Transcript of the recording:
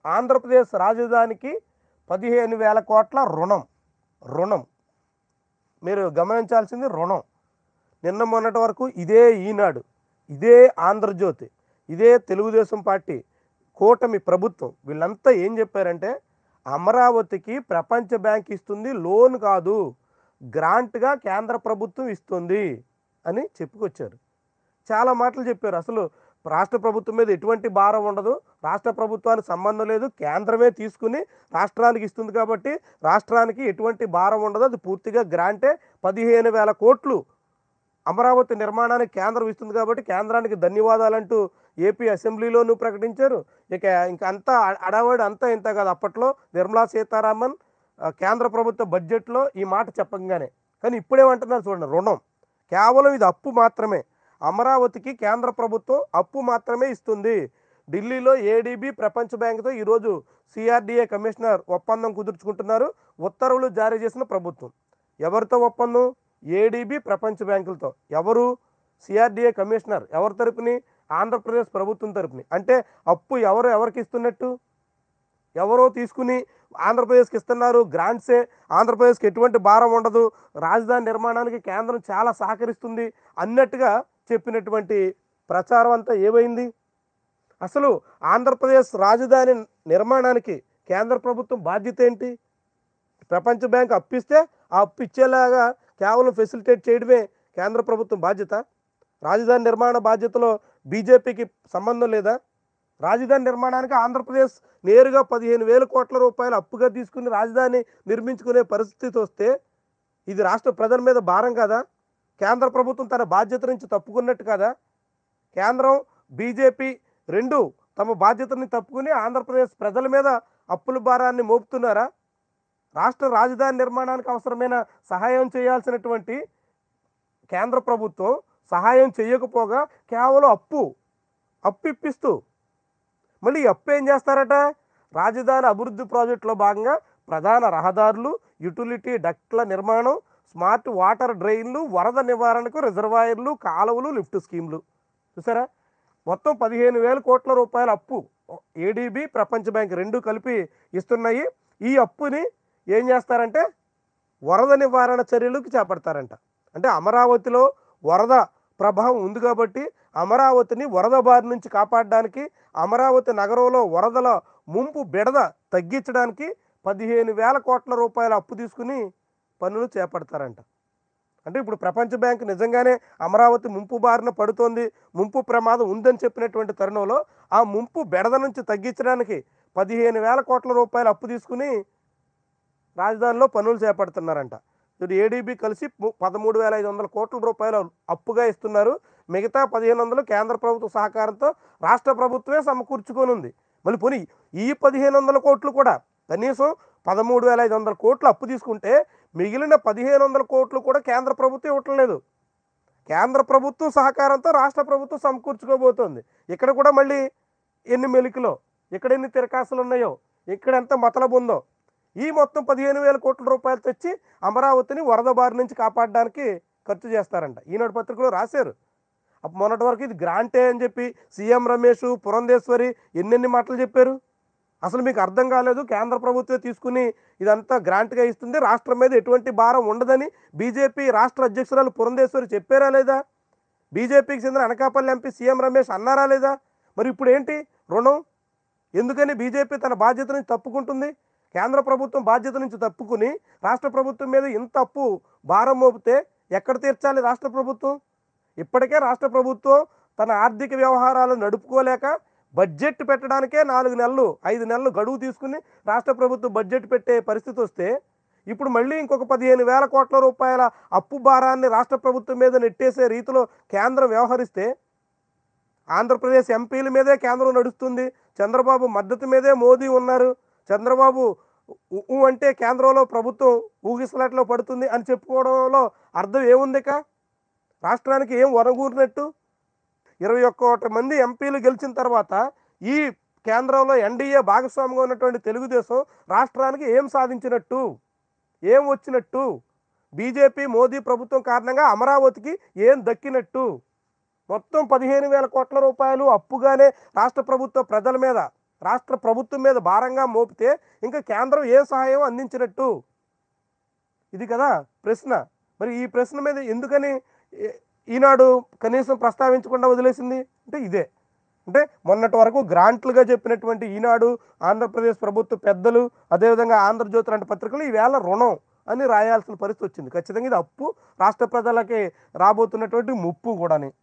ఆంధ్రప్రదేశ్ రాజధానికి 15,000 కోట్ల రుణం. మీరు గమనించాల్సింది రుణం. నిన్న మొన్నటి వరకు ఇదే ఈనాడు, ఇదే ఆంధ్రజ్యోతి, ఇదే తెలుగుదేశం పార్టీ కూటమి ప్రభుత్వం వీళ్ళంతా ఏం చెప్పారంటే అమరావతికి ప్రపంచ బ్యాంక్ ఇస్తుంది, లోన్ కాదు, గ్రాంట్గా కేంద్ర ప్రభుత్వం ఇస్తుంది అని చెప్పుకొచ్చారు. చాలా మాటలు చెప్పారు. అసలు రాష్ట్ర ప్రభుత్వం మీద ఎటువంటి భారం ఉండదు, రాష్ట్ర ప్రభుత్వానికి సంబంధం లేదు, కేంద్రమే తీసుకుని రాష్ట్రానికి ఇస్తుంది కాబట్టి రాష్ట్రానికి ఎటువంటి భారం ఉండదు, అది పూర్తిగా గ్రాంటే. 15,000 కోట్లు అమరావతి నిర్మాణానికి కేంద్రం ఇస్తుంది కాబట్టి కేంద్రానికి ధన్యవాదాలంటూ ఏపీ అసెంబ్లీలోనూ ప్రకటించారు. ఇంకా అంతా అడావాడు అంతా ఇంత కాదు. అప్పట్లో నిర్మలా సీతారామన్ కేంద్ర ప్రభుత్వ బడ్జెట్లో ఈ మాట చెప్పగానే, కానీ ఇప్పుడేమంటున్నారు చూడండి, రుణం కేవలం ఇది అప్పు మాత్రమే. అమరావతికి కేంద్ర ప్రభుత్వం అప్పు మాత్రమే ఇస్తుంది. ఢిల్లీలో ఏడీబీ ప్రపంచ బ్యాంకుతో ఈరోజు సిఆర్డీఏ కమిషనర్ ఒప్పందం కుదుర్చుకుంటున్నారు. ఉత్తర్వులు జారీ చేసిన ప్రభుత్వం. ఎవరితో ఒప్పందం? ఏడీబీ ప్రపంచ బ్యాంకులతో. ఎవరు? CRDA commissioner. ఎవరి తరపుని? ఆంధ్రప్రదేశ్ ప్రభుత్వం తరపుని. అంటే అప్పు ఎవరికి ఇస్తున్నట్టు? ఎవరో తీసుకుని ఆంధ్రప్రదేశ్కి ఇస్తున్నారు, గ్రాంట్సే, ఆంధ్రప్రదేశ్కి ఎటువంటి భారం ఉండదు, రాజధాని నిర్మాణానికి కేంద్రం చాలా సహకరిస్తుంది అన్నట్టుగా చెప్పినటువంటి ప్రచారం అంతా ఏమైంది? అసలు ఆంధ్రప్రదేశ్ రాజధాని నిర్మాణానికి కేంద్ర ప్రభుత్వం బాధ్యత ఏంటి? ప్రపంచ బ్యాంక్ అప్పిస్తే ఆ అప్పు ఇచ్చేలాగా కేవలం ఫెసిలిటేట్ చేయడమే కేంద్ర ప్రభుత్వం బాధ్యత. రాజధాని నిర్మాణ బాధ్యతలో బీజేపీకి సంబంధం లేదా? రాజధాని నిర్మాణానికి ఆంధ్రప్రదేశ్ నేరుగా 15,000 కోట్ల రూపాయలు అప్పుగా తీసుకుని రాజధాని నిర్మించుకునే పరిస్థితి వస్తే ఇది రాష్ట్ర ప్రజల మీద భారం కాదా? కేంద్ర ప్రభుత్వం తన బాధ్యత నుంచి తప్పుకున్నట్టు కదా? కేంద్రం బీజేపీ రెండు తమ బాధ్యతని తప్పుకుని ఆంధ్రప్రదేశ్ ప్రజల మీద అప్పుల భారాన్ని మోపుతున్నారా? రాష్ట్ర రాజధాని నిర్మాణానికి అవసరమైన సహాయం చేయాల్సినటువంటి కేంద్ర ప్రభుత్వం సహాయం చేయకపోగా కేవలం అప్పు ఇప్పిస్తూ మళ్ళీ అప్పు ఏం చేస్తారట? రాజధాని అభివృద్ధి ప్రాజెక్టులో భాగంగా ప్రధాన రహదారులు, యుటిలిటీ డక్ట్ల నిర్మాణం, స్మార్ట్ వాటర్ డ్రైన్లు, వరద నివారణకు రిజర్వాయర్లు, కాలువలు, లిఫ్ట్ స్కీమ్లు. చూసారా? మొత్తం 15,000 కోట్ల రూపాయల అప్పు ఏడీబీ ప్రపంచ బ్యాంక్ రెండు కలిపి ఇస్తున్నాయి. ఈ అప్పుని ఏం చేస్తారంటే వరద నివారణ చర్యలకు చేపడతారంట. అంటే అమరావతిలో వరద ప్రభావం ఉంది కాబట్టి అమరావతిని వరద బారి నుంచి కాపాడడానికి, అమరావతి నగరంలో వరదల ముంపు బెడద తగ్గించడానికి 15,000 కోట్ల రూపాయల అప్పు తీసుకుని పనులు చేపడతారంట. అంటే ఇప్పుడు ప్రపంచ బ్యాంక్ నిజంగానే అమరావతి ముంపు బారిన పడుతోంది, ముంపు ప్రమాదం ఉందని చెప్పినటువంటి తరుణంలో ఆ ముంపు బెడద నుంచి తగ్గించడానికి 15,000 కోట్ల రూపాయల అప్పు తీసుకుని రాజధానిలో పనులు చేపడుతున్నారంట. ఇప్పుడు ఏడీబీ కలిసి 13,500 కోట్ల రూపాయలు అప్పుగా ఇస్తున్నారు. మిగతా 1,500 కేంద్ర ప్రభుత్వ సహకారంతో రాష్ట్ర ప్రభుత్వమే సమకూర్చుకొని ఉంది. మళ్ళీ పోనీ ఈ 1,500 కోట్లు కూడా కనీసం 13,500 కోట్లు అప్పు తీసుకుంటే మిగిలిన 1,500 కోట్లు కూడా కేంద్ర ప్రభుత్వం ఇవ్వట్లేదు. కేంద్ర ప్రభుత్వం సహకారంతో రాష్ట్ర ప్రభుత్వం సమకూర్చుకోబోతోంది. ఇక్కడ కూడా మళ్ళీ ఎన్ని మెలికలో, ఇక్కడ ఎన్ని తిరకాసులు ఉన్నాయో, ఇక్కడ ఎంత మతలబు ఉందో, ఈ మొత్తం 15,000 కోట్ల రూపాయలు తెచ్చి అమరావతిని వరద బారి నుంచి కాపాడడానికి ఖర్చు చేస్తారంట. ఈనాడు పత్రికలో రాశారు. మొన్నటి వరకు ఇది గ్రాంటే అని చెప్పి సీఎం రమేష్, పురంధేశ్వరి ఎన్నెన్ని మాటలు చెప్పారు. అసలు మీకు అర్థం కాలేదు, కేంద్ర ప్రభుత్వం తీసుకుని ఇదంతా గ్రాంట్గా ఇస్తుంది, రాష్ట్రం మీద ఎటువంటి భారం ఉండదని బీజేపీ రాష్ట్ర అధ్యక్షురాలు పురంధేశ్వరి చెప్పారా లేదా? బీజేపీకి చెందిన అనకాపల్లి ఎంపీ సీఎం రమేష్ అన్నారా లేదా? మరి ఇప్పుడు ఏంటి రుణం? ఎందుకని బీజేపీ తన బాధ్యత నుంచి తప్పుకుంటుంది? కేంద్ర ప్రభుత్వం బాధ్యత నుంచి తప్పుకుని రాష్ట్ర ప్రభుత్వం మీద ఇంత అప్పు భారం మోపితే ఎక్కడ తీర్చాలి రాష్ట్ర ప్రభుత్వం? ఇప్పటికే రాష్ట్ర ప్రభుత్వం తన ఆర్థిక వ్యవహారాలు నడుపుకోలేక బడ్జెట్ పెట్టడానికే 4 నెలలు 5 నెలలు గడువు తీసుకుని రాష్ట్ర ప్రభుత్వం బడ్జెట్ పెట్టే పరిస్థితి వస్తే ఇప్పుడు మళ్ళీ ఇంకొక 15,000 కోట్ల రూపాయల అప్పు భారాన్ని రాష్ట్ర ప్రభుత్వం మీద నెట్టేసే రీతిలో కేంద్రం వ్యవహరిస్తే ఆంధ్రప్రదేశ్ ఎంపీల మీదే కేంద్రం నడుస్తుంది, చంద్రబాబు మద్దతు మీదే మోదీ ఉన్నారు, చంద్రబాబు అంటే కేంద్రంలో ప్రభుత్వం ఊగిసలాట్లో పడుతుంది అని చెప్పుకోవడంలో అర్థం ఏముందిక? రాష్ట్రానికి ఏం వనగూరినట్టు? 21 మంది ఎంపీలు గెలిచిన తర్వాత ఈ కేంద్రంలో ఎన్డీఏ భాగస్వామిగా ఉన్నటువంటి తెలుగుదేశం రాష్ట్రానికి ఏం సాధించినట్టు, ఏం వచ్చినట్టు? బీజేపీ మోదీ ప్రభుత్వం కారణంగా అమరావతికి ఏం దక్కినట్టు? మొత్తం 15,000 కోట్ల రూపాయలు అప్పుగానే రాష్ట్ర ప్రభుత్వ ప్రజల మీద రాష్ట్ర ప్రభుత్వం మీద భారంగా మోపితే ఇంకా కేంద్రం ఏ సహాయం అందించినట్టు? ఇది కదా ప్రశ్న. మరి ఈ ప్రశ్న మీద ఎందుకని ఈనాడు కనీసం ప్రస్తావించకుండా వదిలేసింది అంటే ఇదే. అంటే మొన్నటి వరకు గ్రాంట్లుగా చెప్పినటువంటి ఈనాడు, ఆంధ్రప్రదేశ్ ప్రభుత్వ పెద్దలు, అదేవిధంగా ఆంధ్రజ్యోతి లాంటి పత్రికలు ఈవేళ రుణం అని రాయాల్సిన పరిస్థితి వచ్చింది. ఖచ్చితంగా ఇది అప్పు, రాష్ట్ర ప్రజలకి రాబోతున్నటువంటి ముప్పు కూడాని.